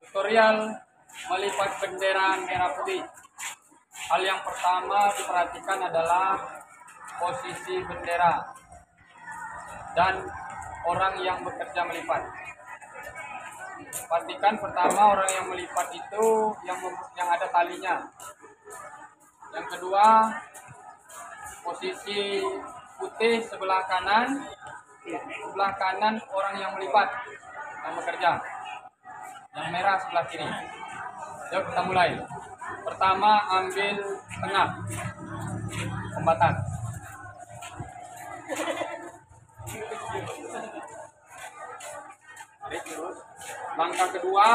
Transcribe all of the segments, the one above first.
Tutorial melipat bendera merah putih. Hal yang pertama diperhatikan adalah posisi bendera dan orang yang bekerja melipat. Pastikan pertama orang yang melipat itu yang ada talinya. Yang kedua, posisi putih sebelah kanan orang yang melipat yang bekerja. Yang merah sebelah kiri. Yuk kita mulai. Pertama ambil tengah kombatan. Langkah kedua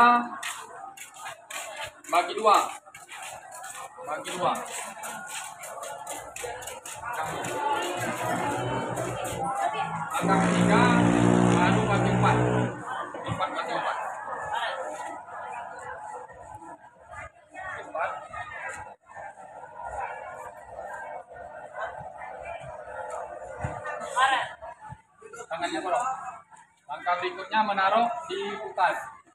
bagi dua. Langkah ketiga baru bagi empat. Bagi empat. Tangannya bolong. Langkah berikutnya menaruh di putar.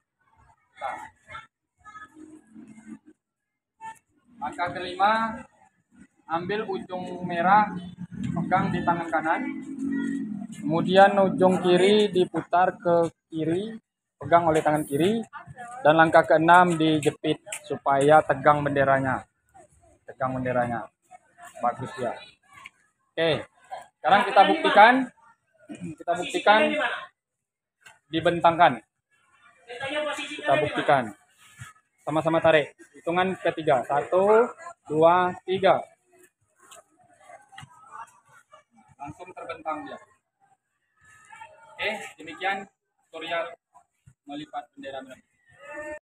Langkah kelima, ambil ujung merah, pegang di tangan kanan. Kemudian ujung kiri diputar ke kiri, pegang oleh tangan kiri. Dan langkah keenam dijepit supaya tegang benderanya. Bagus ya. Oke, sekarang kita buktikan dibentangkan. Kita buktikan. Sama-sama tarik. Hitungan ketiga. 1, 2, 3. Langsung terbentang dia. Oke, demikian tutorial melipat bendera merah.